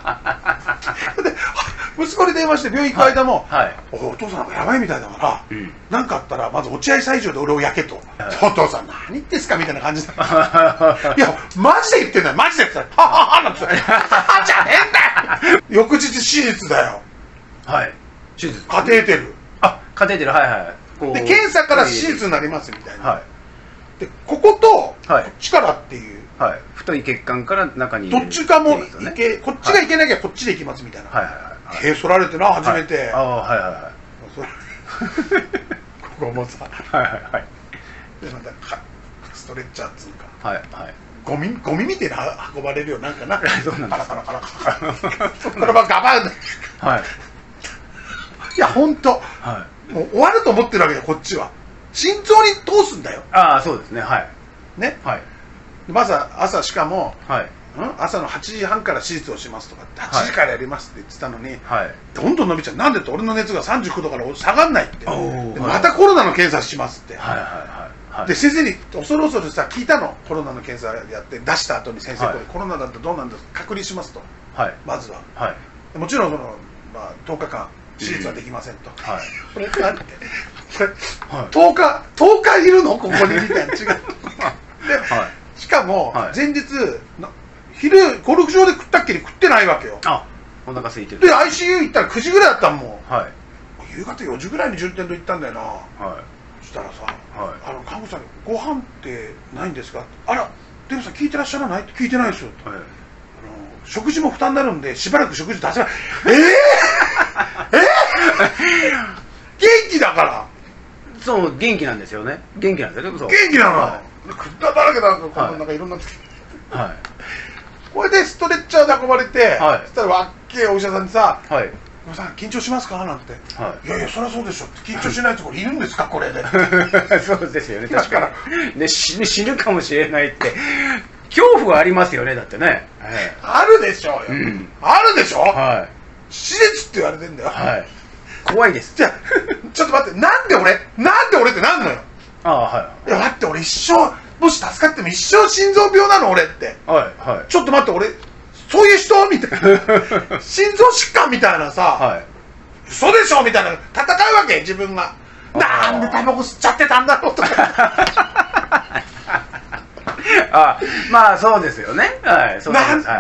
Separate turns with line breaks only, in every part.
で息子に電話して病院行く間も
はい
「お父さんなんかやばいみたいだから何かあったらまず落合西条で俺を焼け」と「お父さん何言ってんすか」みたいな感じで「いやマジで言ってんだよマジで」って言ったら「ははは」なんて言って「ははじゃねえんだよ」翌日手術だよ。
はい。手術。
カテーテル。
あ、カテーテル、はいはい。
で検査から手術になりますみたいな。
はい。
でこことこ
はい
っちからっていう。
はい。太い血管から中に
どっちかもいけ、こっちがいけなきゃこっちでいきますみたいな。
はいはいはい。
毛剃られてな初めて。
ああ、はいはいはい。
ここもさ、
はいはいはい。
でまたストレッチャーっつうか、
はいはい。
ゴミみてえな運ばれるよなんかな。
そうなんです。
カラカラカラカラ。そこからガバン。
はい。
いや本当。
はい。
もう終わると思ってるわけよこっちは。心臓に通すんだよ。
ああ、そうですね。はい。
ね。
はい。
まず朝しかも。
はい。
朝の8時半から手術をしますとかって8時からやりますって言ってたのに、
はい、
どんどん伸びちゃう。なんでって俺の熱が39度から下がんないって。
で
またコロナの検査しますって。
はいはいはい。
で先生に恐る恐るさ聞いたの。コロナの検査やって出した後に先生これコロナだってどうなんですか隔離しますと。はい。まずは。はい。もちろんそのまあ10日間手術はできませんと。はい。これなんて10日いるのここにみたいな違う。で。はい。しかも前日昼ゴルフ場で食ったっきり食ってないわけよ。
あ、お腹空いてる。
で ICU 行ったら9時ぐらいだったもん。はい。夕方4時ぐらいに順天堂行ったんだよな。はい。そしたらさ、看護師さんにご飯ってないんですか。あら、デブさん聞いてらっしゃらないって聞いてないですよ。食事も負担になるんでしばらく食事出せない。元気だから。
そう元気なんですよね。元気なんですよね。
元気なの。食っただらけだこのなんかいろんな。はい。これでストレッチャーで運ばれて、そしたらわっけえお医者さんにさ「おさん緊張しますか?」なんて「いやいやそりゃそうでしょ」って「緊張しないところいるんですかこれで」
そうですよね。確かに死ぬかもしれないって恐怖はありますよね。だってね
あるでしょうよ。あるでしょ。はい手術って言われてんだよ。はい
怖いです。
じゃあちょっと待ってなんで俺ってなんのよ。ああはい。いや待って俺一生もし助かっても一生心臓病なの俺って。はいはい。ちょっと待って俺そういう人みたいな心臓疾患みたいなさ嘘でしょみたいな戦うわけ自分が。なんでタバコ吸っちゃってたんだろうとか。
あまあそうですよね。はいそうです。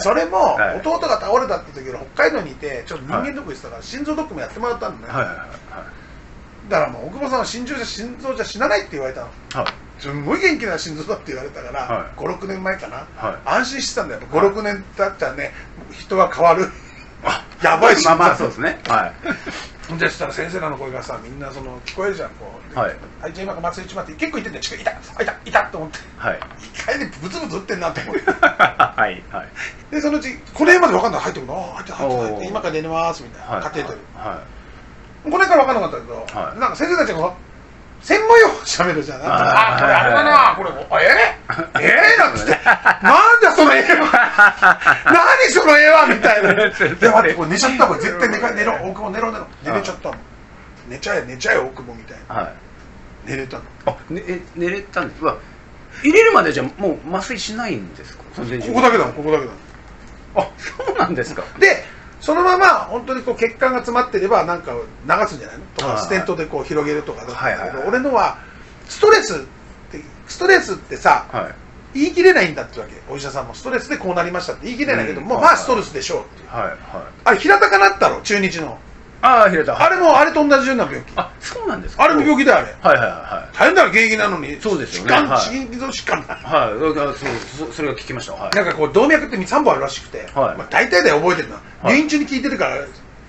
それも弟が倒れたって時に北海道にいてちょっと人間ドック行ってたから心臓ドックもやってもらったんだね。だからもう大久保さんは心臓じゃ死なないって言われたの。すんごい元気な心臓だって言われたから56年前かな安心してたんだよ。56年経ったらね人は変わる。やばいし。
まあそうですね。
でしたら先生らの声がさみんなその聞こえるじゃんこう。はいじゃあ今から松井一番って結構言ってんだよ。いたと思って1回でブツブツ打ってんなと思って。はいはいでそのうちこの辺まで分かんない入ってくるの。入って今から寝ますみたいなカテーテル。この辺から分かんなかったけどなんか先生たちが専門用語喋るじゃん。あこれあれだなこれなんつってなんだその絵は何その絵はみたいな。で待ってこれ寝ちゃったもん絶対寝ろ大久保寝れちゃったもん。寝ちゃえ大久保みたいな。寝れたの。あ
寝れたんです。入れるまでじゃもう麻酔しないんですか。
ここだけだもんここだけだもん。
あそうなんですか。
でそのまま本当にこう血管が詰まってればなんか流すんじゃないのとかステントでこう広げるとかだったんだけど俺のはストレスってさ言い切れないんだってわけ。お医者さんもストレスでこうなりましたって言い切れないけどもまあストレスでしょうっていう。あれ平田かなったろ中日の。ああ平田。あれもあれと同じような病気。あそうなんですか。あれの病気だよあれ。大変だろ現役なのに。そうですよね。心臓疾患だ。はいそれが聞きました。なんかこう動脈って3本あるらしくて大体で覚えてるのは入院中に聞いてるから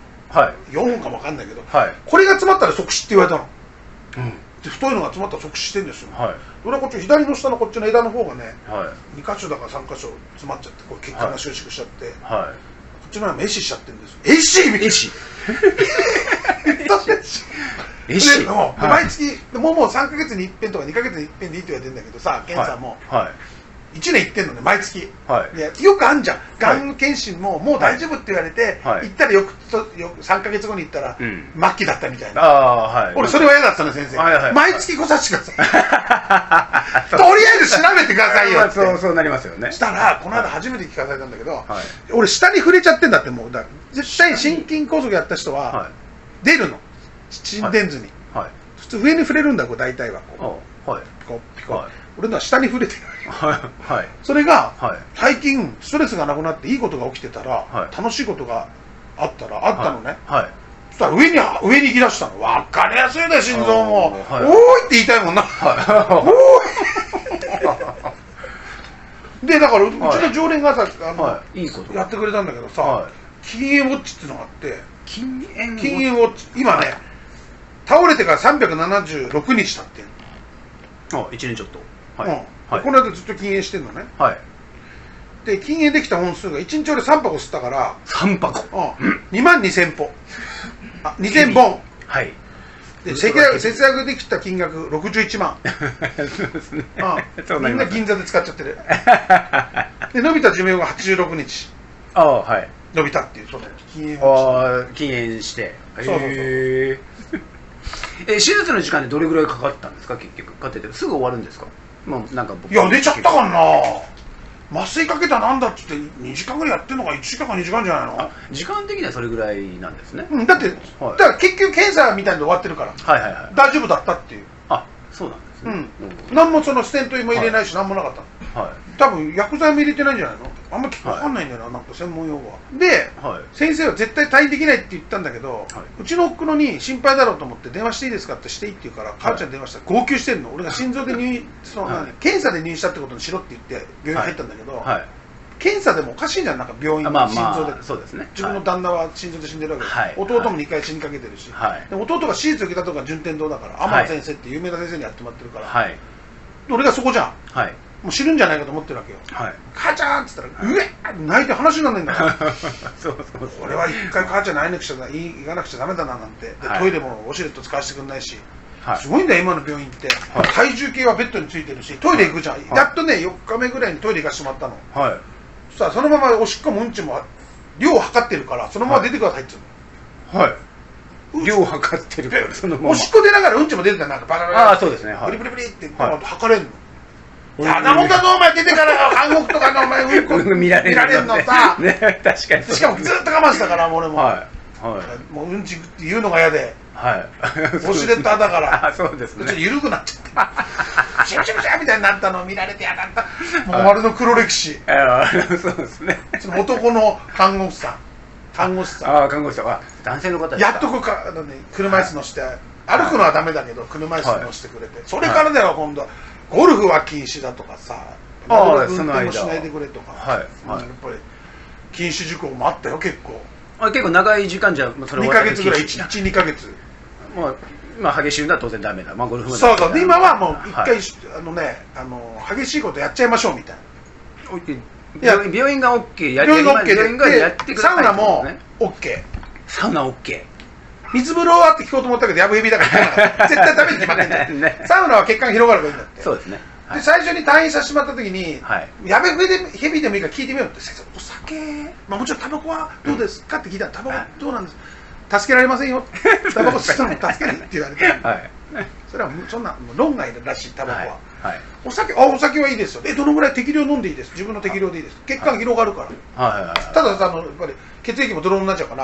4本かも分かんないけどこれが詰まったら即死って言われたの。太いのが詰まったら即死してるんですよ。俺はこっち左の下のこっちの枝の方がね2箇所だか3箇所詰まっちゃってこう血管が収縮しちゃってこっちの方が壊死しちゃってるんですよ。壊死毎月もう3ヶ月に一遍とか2ヶ月に一遍でいいって言われてるんだけどさ検査も。 1年行ってんのね、毎月。
はい、
でよくあんじゃん、がん検診ももう大丈夫って言われて、
はい、
行ったら3ヶ月後に行ったら、末期だったみたいな。
はい、
俺、それは嫌だったの、先生。
はいはい、
毎月来させてください。とりあえず調べてくださいよって。
そうなりますよね。
したら、この間初めて聞かされたんだけど、俺、下に触れちゃってんだって、もう。絶対心筋梗塞やった人は、出るの。心電図に。普通、上に触れるんだ、こう大体は。こう、ピコ。俺のは下に触れてる。それが、最近、ストレスがなくなっていいことが起きてたら、楽しいことがあったのね。そしたら上に行き出したの。わかりやすいね、心臓も。おーいって言いたいもんな。おーいで、だから、うちの常連がさ、やってくれたんだけどさ、禁煙ウォッチっていうのがあって、禁煙ウォッチ、今ね、倒れてから376日経ってる。
1年ちょっと。
この間ずっと禁煙してんのね。で、禁煙できた本数が1日俺3箱吸ったから、
3箱
22000歩。2000本。で、節約できた金額61万。みんな銀座で使っちゃってる。で、伸びた寿命が86日。伸びたっていう、
禁煙して。手術の時間でどれぐらいかかったんですか、結局。かっててすぐ終わるんですか。
いや、出ちゃったからな。麻酔かけたなんだっつって2時間ぐらいやってんのか、1時間か2時間じゃないの。
時間的にはそれぐらいなんですね。
だってだから結局検査みたいなの終わってるから大丈夫だったっていう。
そうなんですね。
何もそのステントも入れないし何もなかったの。多分薬剤も入れてないんじゃないの。あんま分かんないんだよな、なんか専門用語は。で、先生は絶対退院できないって言ったんだけど、うちの夫のに心配だろうと思って電話していいですかってしていいって言うから、母ちゃんに電話したら号泣してんの。俺が心臓で検査で入院したってことにしろって言って病院入ったんだけど、検査でもおかしいじゃん、なんか病院の心臓で。自分の旦那は心臓で死んでるわけで、弟も2回死にかけてるし、弟が手術受けたとこが順天堂だから、天野先生って有名な先生にやってもらってるから、俺がそこじゃん。もう死ぬんじゃないかと思ってるわけよ。母ちゃんっつったら、うえ泣いて話にならないんだから。俺は一回母ちゃんに会いなくちゃ行かなくちゃダメだななんて。トイレもウォシュレット使わせてくんないし。すごいんだよ、今の病院って。体重計はベッドについてるし、トイレ行くじゃん。やっとね、4日目ぐらいにトイレ行かしてもらったの。そしたらそのままおしっこもうんちも量を測ってるから、そのまま出てくださいって言うの。
量を測ってるから、そのまま。
おしっこ出ながらうんちも出てたら、なんかバカバカ。
そうですね。
ブリブリブリって測れるの。やだもんだぞ、お前出てから韓国とかのお前うんこ見られんのさ。
確かに。
しかもずっと我慢したから、俺も。もううんちって言うのが嫌で。ウォシュレットだから。
そうですね。
ちょっと緩くなっちゃった。シュシュシュみたいになったのを見られて嫌だった。もう丸の黒歴史。
そうですね。
その男の看護師さん。看護師さん。
看護師さんは男性の方ですか。
やっと車椅子乗して、歩くのはダメだけど、車椅子乗せてくれて。それからでは今度は、ゴルフは禁止だとかさ、運転もしないでくれとか、やっぱり禁止事項もあったよ、結構。
結構長い時間じゃ、それ
2ヶ月ぐらい、1、2ヶ月。
激しい運動は当然ダメだ。ゴルフも
そうそう、今はもう一回、激しいことやっちゃいましょうみたい
な。病院が OK、
病院が OK で、サウナも OK。
サウナ OK。
水風呂はって聞こうと思ったけど、やぶへびだから絶対ダメに決まってんだよ。サウナは血管広がるからいいんだって。
そうですね。
で、最初に退院させてもらった時に、やべへびでもいいから聞いてみようって、先生、お酒、もちろんタバコはどうですかって聞いたら、タバコどうなんですか、助けられませんよ。タバコ吸ったのも助けないって言われて、それはそんな論外らしい、タバコは。お酒はいいですよ。どのぐらい適量飲んでいいです。自分の適量でいいです。血管広がるから。ただやっぱり血液もドローになっちゃうから、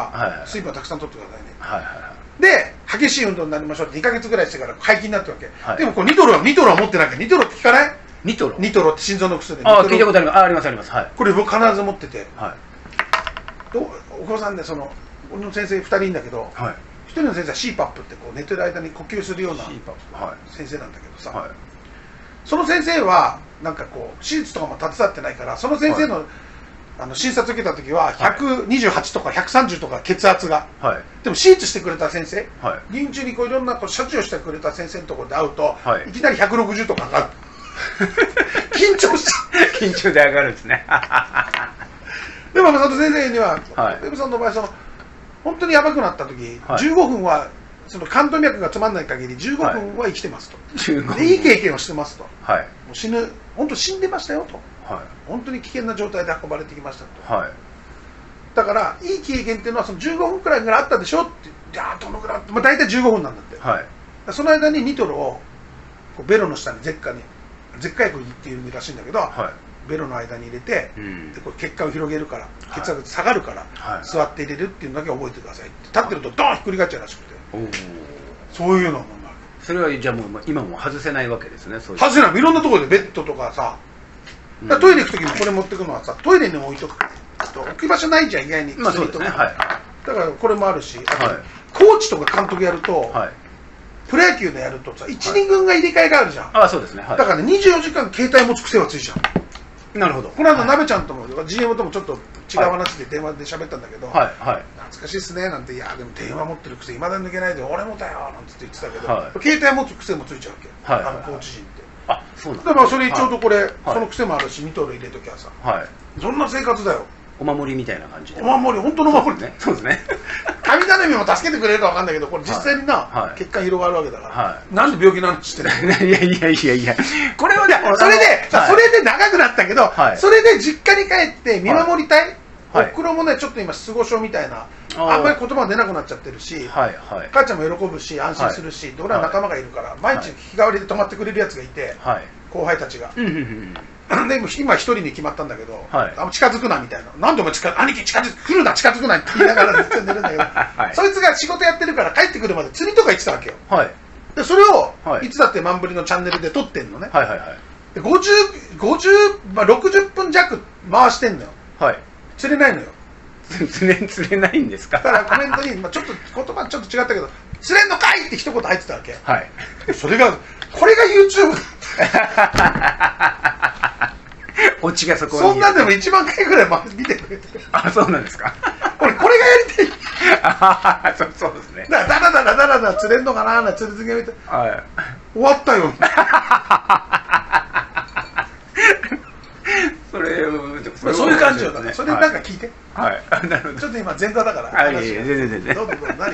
水分はたくさん取ってくださいね。で、激しい運動になりましょうって2ヶ月ぐらいしてから解禁になったわけ。でもこうニトロは持ってなきゃ、ニトロって聞かない？ニトロって心臓の薬で。
聞いたことあります。ありますあります。
これ僕必ず持ってて。お子さんで俺の先生2人いるんだけど、1人の先生は CPAP ってこう寝てる間に呼吸するような先生なんだけどさ、その先生はなんかこう手術とかも携わってないから、その先生の診察受けた時は128とか130とか血圧が、でも手術してくれた先生、入院中にこういろんな処置をしてくれた先生のところで会うと、いきなり160とか上がる。緊張した。
緊張で上がるんですね。
でもその先生には、デブさんの場合本当にやばくなった時、15分はその冠動脈が詰まらない限り15分は生きてますと。いい経験をしてますと。死ぬ、本当死んでましたよと。 本当に危険な状態で運ばれてきましたと、
はい、
だからいい経験っていうのはその15分くらいぐらいあったでしょって、じゃあどのぐらい、大体15分なんだって、はい、その間にニトロをこうベロの下に舌下薬っていうらしいんだけど、はい、ベロの間に入れて、でこう血管を広げるから、血圧下がるから、はい、座って入れるっていうのだけ覚えてくださいって、立ってるとドーンひっくり返っちゃうらしくて、そういうのもなる。
それはじゃあもう今も外せないわけですね。そういう
外せない。いろんなところでベッドとかさ、トイレ行く時にこれ持ってくのはさ、トイレに置いとくと置き場所ないじゃん、意外に。
まあそうですね、はい、
だからこれもあるし、あと、はい、コーチとか監督やると、はい、プロ野球でやるとさ、1、2軍が入れ替えがあるじゃん。
ああ、そうですね、はい、
だからね、24時間携帯持つ癖はついちゃ
う。なるほど。
この間、なべちゃんとも GM ともちょっと違う話で電話で喋ったんだけど、はいはい、懐かしいっすねなんて、いやでも電話持ってる癖いまだに抜けないで俺もだよなんて言ってたけど、はい、携帯持つ癖もついちゃうわけ、はい、コーチ陣って。あ、そうなんだ。だからそれちょうどこれ、はい、その癖もあるし、ニトロ入れときゃさ、はい、そんな生活だよ。
お守りみたいな感じで。
お守り、本当のお守りね。
そうですね。
神頼みも助けてくれるかわかんないけど、これ実際にな、血管広がるわけだから、なんで病気の話してるの？
いやいやいやいや、これはね、
それで長くなったけど、それで実家に帰って見守りたい。おふくろもね、ちょっと今失語症みたいな、あんまり言葉出なくなっちゃってるし、母ちゃんも喜ぶし、安心するし、俺は仲間がいるから、毎日日替わりで泊まってくれるやつがいて、後輩たちが。でも今一人に決まったんだけど、近づくなみたいな。なんでお前兄貴来るな、近づくなって言いながらずっと寝るんだけど、そいつが仕事やってるから帰ってくるまで釣りとか行ってたわけよ。でそれを、いつだってマンブリのチャンネルで撮ってんのね。60分弱回してんのよ。釣れないのよ。
釣れないんですか？
だからコメントに、ちょっと言葉ちょっと違ったけど、釣れんのかいって一言入ってたわけ。それが、これが YouTube
オチがそこに。
そんなんでも1万回ぐらい見てくれてる。
あ、そうなんですか。
俺これがやりたい。
そうですね。
だからだら釣れんのかな、釣り続けみたい。終わったよ。そういう感じよね。それなんか聞いて。はい。なるほど。ちょっと今前座だから。
はい。全然。
どうぞ何。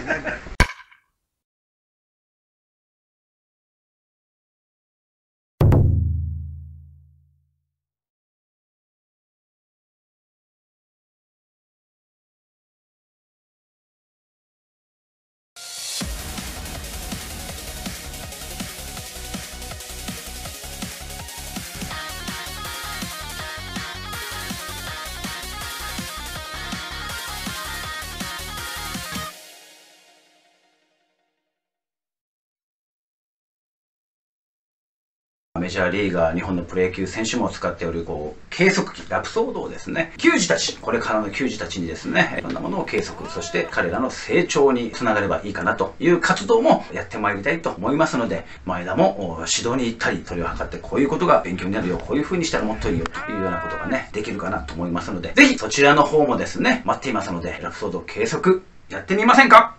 メジャーリーガー、日本のプロ野球選手も使っておる計測器、ラプソードをですね、球児たち、これからの球児たちにですね、いろんなものを計測、そして彼らの成長につながればいいかなという活動もやってまいりたいと思いますので、前田も指導に行ったり、取りを図って、こういうことが勉強になるよ、こういう風にしたらもっといいよというようなことがね、できるかなと思いますので、ぜひそちらの方もですね、待っていますので、ラプソード計測やってみませんか？